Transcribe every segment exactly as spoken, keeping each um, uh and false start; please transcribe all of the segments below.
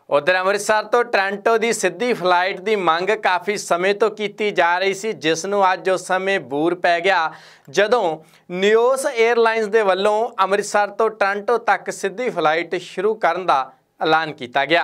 उधर अमृतसर तो टोरंटो की सीधी फ्लाइट की मंग काफ़ी समय तो की जा रही सी, जिसनों अज उस समय बूर पै गया जदों नियोस एयरलाइंस के वलों अमृतसर तो टोरंटो तक सीधी फ्लाइट शुरू करने का ऐलान किया गया।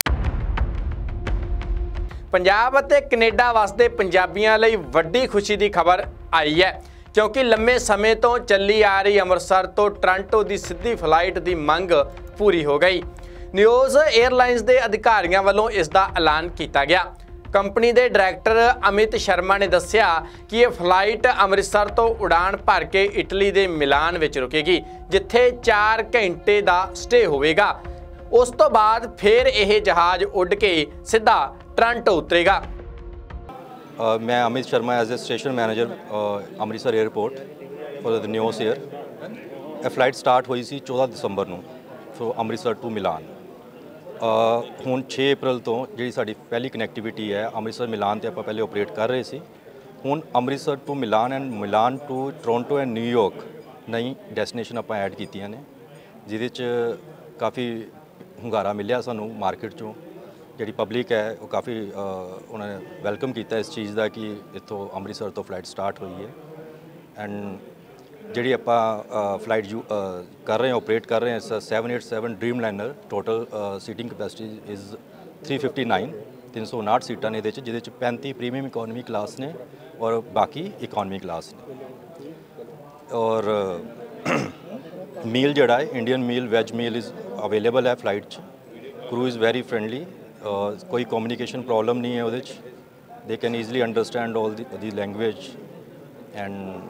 पंजाब ते कनेडा वसदे पंजाबियों लई वड्डी खुशी की खबर आई है, क्योंकि लंबे समय तो चली आ रही अमृतसर तो टोरंटो की सीधी फ्लाइट की मंग पूरी हो गई। नियोस एयरलाइंस के अधिकारियों वालों इसका ऐलान किया गया। कंपनी के डायरैक्टर अमित शर्मा ने दस्सिया कि यह फ्लाइट अमृतसर तो उड़ान भर के इटली के मिलान में रुकेगी, जिथे चार घंटे का स्टे होगा। उस तो बाद फिर यह जहाज़ उड़ के सीधा टोरंटो उतरेगा। uh, मैं Amit Sharma as a station manager Amritsar airport for the Neos air. Flight start हुई सी चौदह दिसंबर को फ्रो अमृतसर टू मिलान। ਹੁਣ छे अप्रैल तो जी साड़ी पहली कनैक्टिविटी है अमृतसर मिलान तो आप पहले ऑपरेट कर रहे थे। हुण Amritsar to Milan and Milan to Toronto and New York नई डेस्टिनेशन आप ऐड कीतियां ने, जिहदे च काफ़ी hungaरा मिलिया सानू मार्केट चों। जी पब्लिक है वो काफ़ी उन्होंने वैलकम किया इस चीज़ का कि इतों अमृतसर तो फ्लाइट स्टार्ट हुई है। एंड जी आप फ्लाइट यू कर रहे हैं ऑपरेट कर रहे हैं seven eight seven dreamliner. Total seating capacity is three fifty nine तीन सौ उनाहठ सीटां ने, जिहदे च पैंती प्रीमियम इकोनॉमी क्लास ने और बाकी इकोनॉमी क्लास ने। और मील जड़ा है Indian meal veg meal is available है फ्लाइट च। क्रू इज़ वैरी फ्रेंडली, कोई कम्युनिकेशन प्रॉब्लम नहीं है उहदे च। They can easily understand all the language. And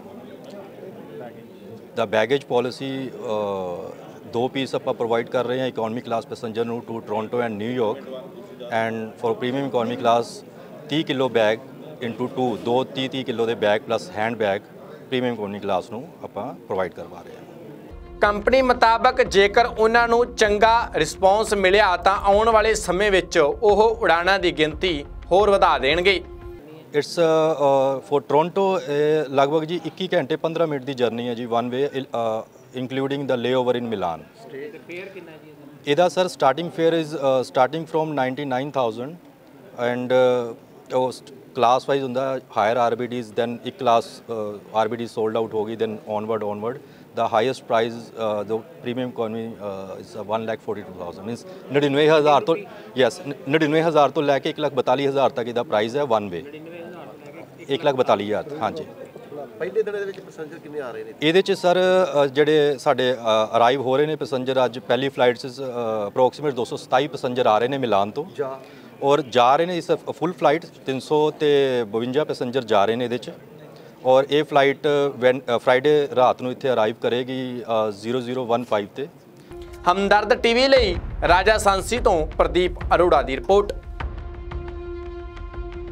the baggage policy दो पीस आप प्रोवाइड कर रहे हैं इकोनॉमी क्लास पैसेंजर नू to Toronto and New York. And for premium economy class तीस किलो बैग इंटू टू दो तीस तीस किलो के bag plus hand bag premium economy class नू आप प्रोवाइड करवा रहे हैं। कंपनी मुताबक जेकर उन्हां नू चंगा रिस्पॉन्स मिलिया तो आने वाले समय विच ओह उड़ाणां दी गिनती होर वधा देणगे। इट्स फॉर टोरंटो लगभग जी इक्की घंटे पंद्रह मिनट की जर्नी है जी one way, including the layover in Milan. इहदा sir starting fare is starting from ninety nine thousand and class wise होंदा higher R B Ds. Then एक class R B D sold out होगी, then onward onward the highest price जो premium economy is one lakh forty two thousand minus नड़िनवे हज़ार तो yes नड़िनवे हज़ार तो लैके एक लाख बताली हज़ार तक इसका प्राइज़ है वन वे, एक लाख बताली हज़ार। हाँ जी। पहले दिन पैसेंजर कितने आ रहे हैं ये सर जोड़े साढ़े अराइव हो रहे हैं पैसेंजर अज पहली फ्लाइट अप्रोक्सीमेट दो सौ सताई पैसेंजर आ रहे हैं मिलान तो, और जा रहे हैं इस फुल फ्लाइट तीन सौ तो बवंजा पैसेंजर जा रहे हैं ये। और ये फ्लाइट वैन फ्राइडे रात को इत्थे अराइव करेगी जीरो जीरो वन फाइव ते। हमदर्द टीवी लई राजा सांसी तो प्रदीप अरोड़ा की रिपोर्ट।